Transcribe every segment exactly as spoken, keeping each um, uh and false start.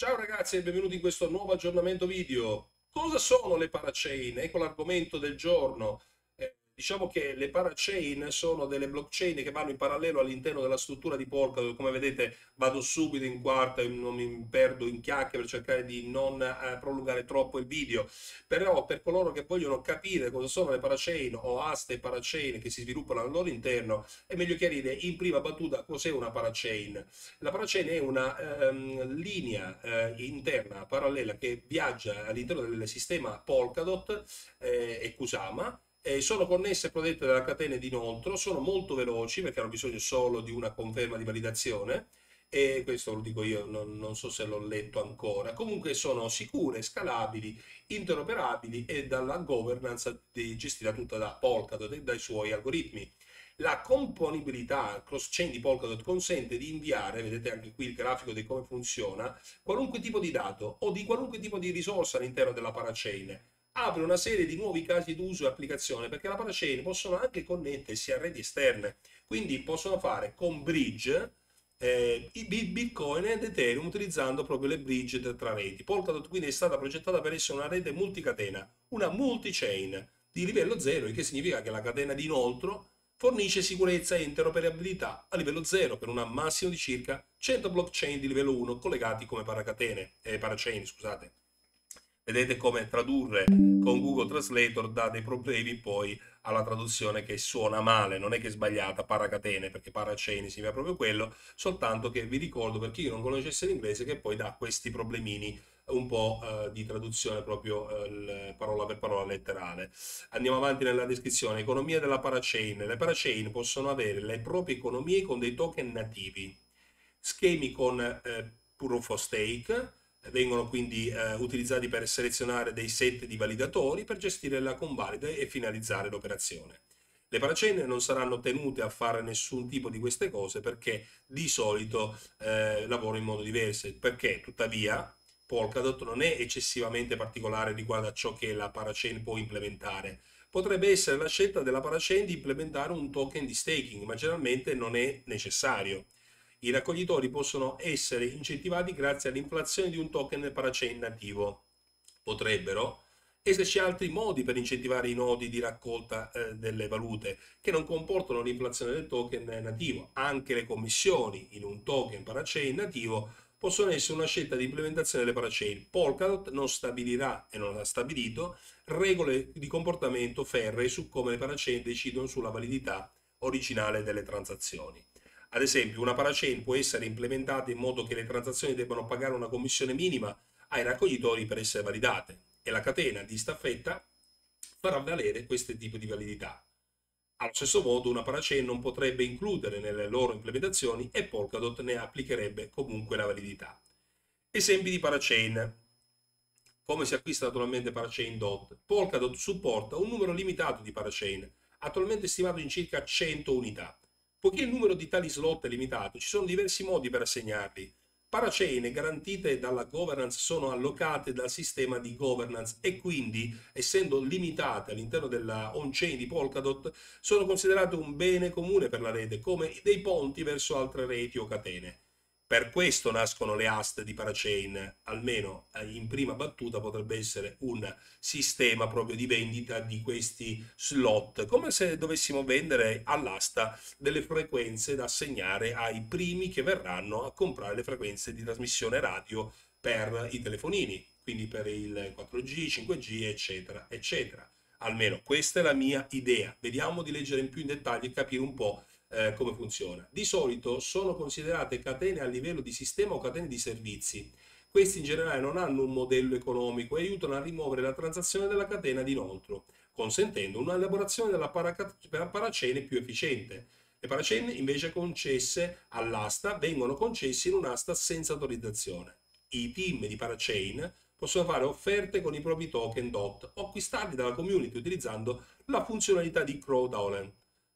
Ciao ragazzi e benvenuti in questo nuovo aggiornamento video. Cosa sono le parachain? Ecco l'argomento del giorno. Eh, diciamo che le parachain sono delle blockchain che vanno in parallelo all'interno della struttura di Polkadot. Come vedete vado subito in quarta e non mi perdo in chiacchiere per cercare di non eh, prolungare troppo il video. Però per coloro che vogliono capire cosa sono le parachain o aste parachain che si sviluppano al loro interno, è meglio chiarire in prima battuta cos'è una parachain. La parachain è una ehm, linea eh, interna parallela che viaggia all'interno del sistema Polkadot eh, e Kusama. Eh, sono connesse e protette dalla catena di inoltro, sono molto veloci perché hanno bisogno solo di una conferma di validazione e questo lo dico io, non, non so se l'ho letto ancora. Comunque sono sicure, scalabili, interoperabili e dalla governance di- gestita tutta da Polkadot e dai suoi algoritmi. La componibilità cross-chain di Polkadot consente di inviare, vedete anche qui il grafico di come funziona, qualunque tipo di dato o di qualunque tipo di risorsa all'interno della parachain. Apre una serie di nuovi casi d'uso e applicazione perché la parachain possono anche connettersi a reti esterne, quindi possono fare con bridge eh, i Bitcoin ed Ethereum utilizzando proprio le bridge tra reti. Polkadot quindi è stata progettata per essere una rete multicatena, una multi-chain di livello zero, il che significa che la catena di inoltro fornisce sicurezza e interoperabilità a livello zero per un massimo di circa cento blockchain di livello uno collegati come paracatene, eh, parachain, scusate. Vedete come tradurre con Google Translator dà dei problemi poi alla traduzione che suona male, non è che è sbagliata, paracatene, perché parachain significa proprio quello, soltanto che vi ricordo per chi non conoscesse l'inglese che poi dà questi problemini un po' eh, di traduzione proprio eh, parola per parola letterale. Andiamo avanti nella descrizione. Economia della parachain. Le parachain possono avere le proprie economie con dei token nativi, schemi con eh, proof of stake, vengono quindi eh, utilizzati per selezionare dei set di validatori per gestire la convalida e finalizzare l'operazione. Le parachain non saranno tenute a fare nessun tipo di queste cose perché di solito eh, lavorano in modo diverso. Perché tuttavia Polkadot non è eccessivamente particolare riguardo a ciò che la parachain può implementare. Potrebbe essere la scelta della parachain di implementare un token di staking, ma generalmente non è necessario. I raccoglitori possono essere incentivati grazie all'inflazione di un token parachain nativo. Potrebbero esserci altri modi per incentivare i nodi di raccolta eh, delle valute che non comportano l'inflazione del token nativo. Anche le commissioni in un token parachain nativo possono essere una scelta di implementazione delle parachain. Polkadot non stabilirà e non ha stabilito regole di comportamento ferree su come le parachain decidono sulla validità originale delle transazioni. Ad esempio, una parachain può essere implementata in modo che le transazioni debbano pagare una commissione minima ai raccoglitori per essere validate e la catena di staffetta farà valere questo tipo di validità. Allo stesso modo, una parachain non potrebbe includere nelle loro implementazioni e Polkadot ne applicherebbe comunque la validità. Esempi di parachain. Come si acquista naturalmente parachain dot? Polkadot supporta un numero limitato di parachain, attualmente stimato in circa cento unità. Poiché il numero di tali slot è limitato, ci sono diversi modi per assegnarli. Parachain garantite dalla governance sono allocate dal sistema di governance e quindi, essendo limitate all'interno della on-chain di Polkadot, sono considerate un bene comune per la rete, come dei ponti verso altre reti o catene. Per questo nascono le aste di parachain, almeno in prima battuta potrebbe essere un sistema proprio di vendita di questi slot, come se dovessimo vendere all'asta delle frequenze da assegnare ai primi che verranno a comprare le frequenze di trasmissione radio per i telefonini, quindi per il quattro G, cinque G, eccetera, eccetera. Almeno questa è la mia idea. Vediamo di leggere in più in dettaglio e capire un po' eh, come funziona. Di solito sono considerate catene a livello di sistema o catene di servizi. Questi in generale non hanno un modello economico e aiutano a rimuovere la transazione della catena di inoltro, consentendo una elaborazione della parachain più efficiente. Le parachain invece concesse all'asta vengono concesse in un'asta senza autorizzazione. I team di parachain possono fare offerte con i propri token D O T o acquistarli dalla community utilizzando la funzionalità di Crowdloan.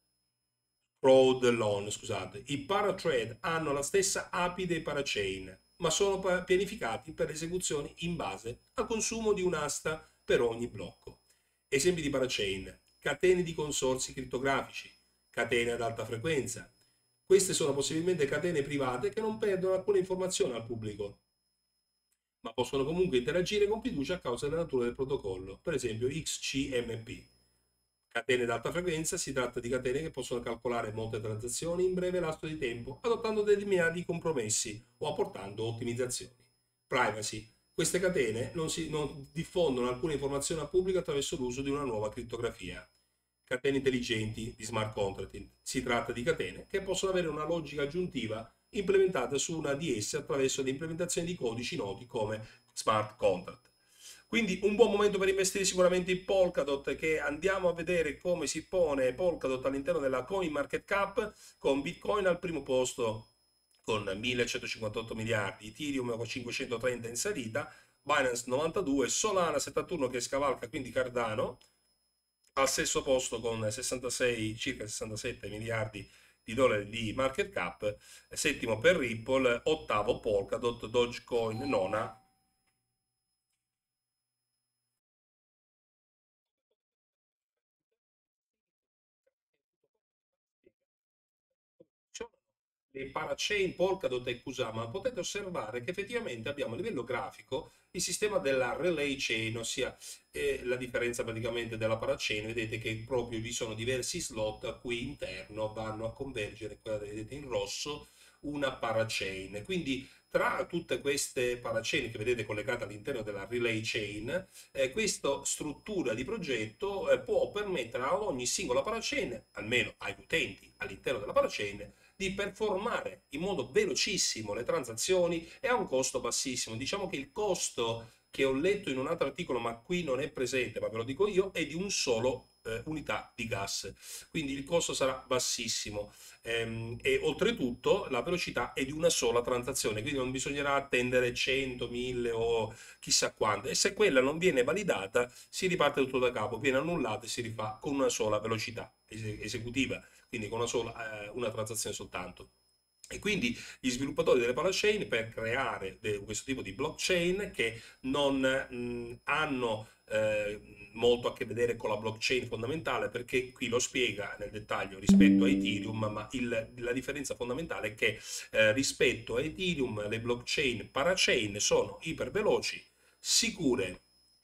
Crowdloan, scusate. I parathread hanno la stessa A P I dei parachain, ma sono pianificati per esecuzioni in base al consumo di un'asta per ogni blocco. Esempi di parachain: catene di consorzi crittografici, catene ad alta frequenza. Queste sono possibilmente catene private che non perdono alcuna informazione al pubblico. ma possono comunque interagire con fiducia a causa della natura del protocollo, per esempio X C M P. Catene ad alta frequenza: si tratta di catene che possono calcolare molte transazioni in breve lasso di tempo, adottando determinati compromessi o apportando ottimizzazioni. Privacy: queste catene non, si, non diffondono alcuna informazione al pubblico attraverso l'uso di una nuova crittografia. Catene intelligenti di smart contracting: si tratta di catene che possono avere una logica aggiuntiva implementata su una di esse attraverso l'implementazione di codici noti come smart contract. Quindi un buon momento per investire sicuramente in Polkadot, che andiamo a vedere come si pone Polkadot all'interno della Coin Market Cap, con Bitcoin al primo posto con millecentocinquantotto miliardi, Ethereum con cinquecentotrenta in salita, Binance novantadue, Solana settantuno che scavalca quindi Cardano, al sesto posto con sessantasei, circa sessantasette miliardi di dollari di market cap, settimo per Ripple, ottavo Polkadot, Dogecoin nona. Le parachain Polkadot e Kusama, potete osservare che effettivamente abbiamo a livello grafico il sistema della relay chain, ossia eh, la differenza praticamente della parachain. Vedete che proprio vi sono diversi slot a cui interno vanno a convergere, quella vedete in rosso, una parachain. Quindi tra tutte queste parachain che vedete collegate all'interno della relay chain, eh, questa struttura di progetto eh, può permettere a ogni singola parachain, almeno agli utenti all'interno della parachain, di performare in modo velocissimo le transazioni e a un costo bassissimo. Diciamo che il costo che ho letto in un altro articolo, ma qui non è presente, ma ve lo dico io, è di un solo eh, unità di gas. Quindi il costo sarà bassissimo. Ehm, e oltretutto la velocità è di una sola transazione, quindi non bisognerà attendere cento, mille o chissà quante. E se quella non viene validata, si riparte tutto da capo, viene annullata e si rifà con una sola velocità esecutiva, quindi con una sola eh, una transazione soltanto. E quindi gli sviluppatori delle parachain, per creare de- questo tipo di blockchain che non mh, hanno eh, molto a che vedere con la blockchain fondamentale, perché qui lo spiega nel dettaglio rispetto a Ethereum, ma il, la differenza fondamentale è che eh, rispetto a Ethereum le blockchain parachain sono iperveloci, sicure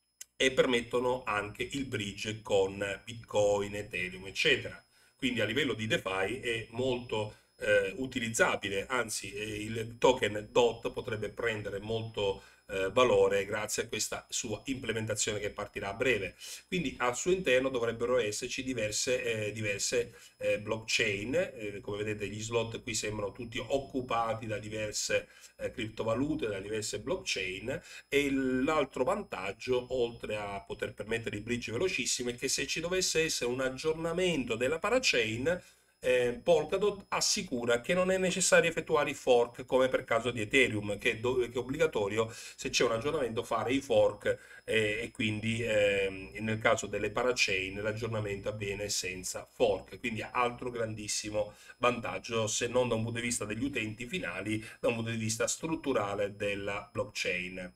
e permettono anche il bridge con Bitcoin, Ethereum, eccetera. Quindi a livello di DeFi è molto eh, utilizzabile, anzi eh, il token D O T potrebbe prendere molto eh, valore grazie a questa sua implementazione che partirà a breve. Quindi al suo interno dovrebbero esserci diverse, eh, diverse eh, blockchain, eh, come vedete gli slot qui sembrano tutti occupati da diverse eh, criptovalute, da diverse blockchain. E l'altro vantaggio, oltre a poter permettere i bridge velocissimi, è che se ci dovesse essere un aggiornamento della parachain, eh, Polkadot assicura che non è necessario effettuare i fork come per caso di Ethereum, che è, che è obbligatorio se c'è un aggiornamento fare i fork, eh, e quindi ehm, nel caso delle parachain l'aggiornamento avviene senza fork, quindi altro grandissimo vantaggio, se non da un punto di vista degli utenti finali, da un punto di vista strutturale della blockchain.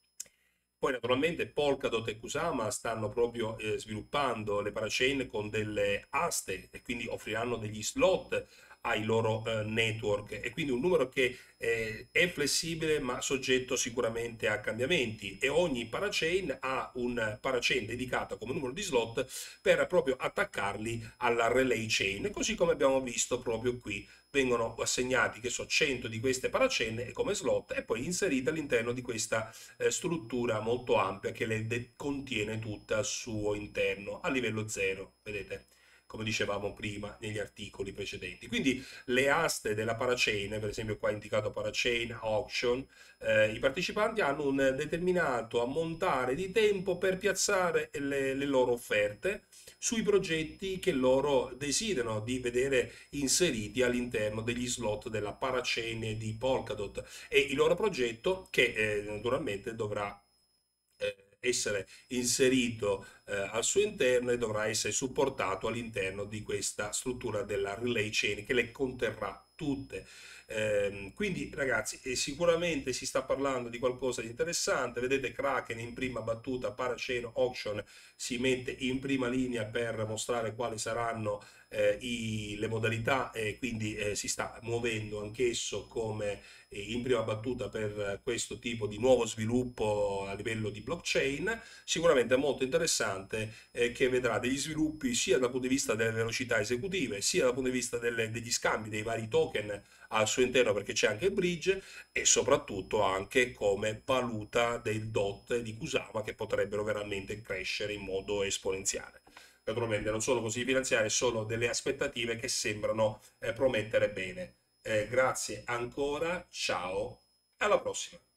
Poi naturalmente Polkadot e Kusama stanno proprio eh, sviluppando le parachain con delle aste e quindi offriranno degli slot ai loro eh, network, e quindi un numero che eh, è flessibile ma soggetto sicuramente a cambiamenti, e ogni parachain ha un parachain dedicato come numero di slot per proprio attaccarli alla relay chain, così come abbiamo visto proprio qui. Vengono assegnati, che so, cento di queste parachain come slot e poi inserite all'interno di questa eh, struttura molto ampia che le contiene tutta al suo interno a livello zero, vedete, come dicevamo prima negli articoli precedenti. Quindi le aste della parachain, per esempio qua indicato parachain auction, eh, i partecipanti hanno un determinato ammontare di tempo per piazzare le, le loro offerte sui progetti che loro desiderano di vedere inseriti all'interno degli slot della parachain di Polkadot, e il loro progetto che eh, naturalmente dovrà eh, essere inserito eh, al suo interno e dovrà essere supportato all'interno di questa struttura della relay chain che le conterrà tutte. Ehm, quindi ragazzi, eh, sicuramente si sta parlando di qualcosa di interessante. Vedete Kraken in prima battuta, Parachain Auction si mette in prima linea per mostrare quali saranno eh, i- le modalità, e quindi eh, si sta muovendo anch'esso come eh, in prima battuta per questo tipo di nuovo sviluppo a livello di blockchain. Sicuramente molto interessante, eh, che vedrà degli sviluppi sia dal punto di vista delle velocità esecutive, sia dal punto di vista delle- degli scambi dei vari token al suo interno, perché c'è anche il bridge, e soprattutto anche come valuta del D O T di Kusama, che potrebbero veramente crescere in modo esponenziale. Naturalmente non sono così finanziarie, sono delle aspettative che sembrano eh, promettere bene. Eh, grazie ancora, ciao, alla prossima.